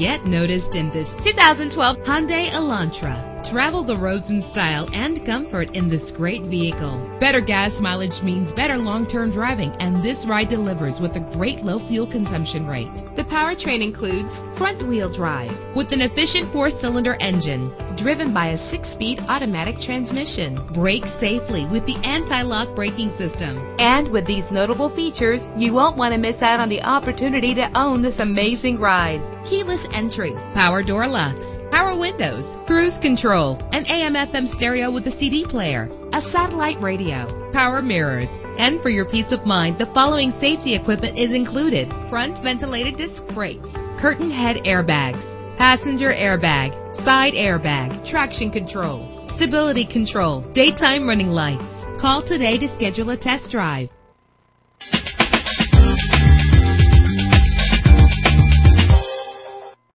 get noticed in this 2012 Hyundai Elantra. Travel the roads in style and comfort in this great vehicle. Better gas mileage means better long-term driving, and this ride delivers with a great low fuel consumption rate. The powertrain includes front-wheel drive with an efficient 4-cylinder engine driven by a 6-speed automatic transmission. Brake safely with the anti-lock braking system. And with these notable features, you won't want to miss out on the opportunity to own this amazing ride. Keyless entry, power door locks, power windows, cruise control, an AM/FM stereo with a CD player, a satellite radio, power mirrors. And for your peace of mind, the following safety equipment is included: front ventilated disc brakes, curtain head airbags, passenger airbag, side airbag, traction control, stability control, daytime running lights. Call today to schedule a test drive.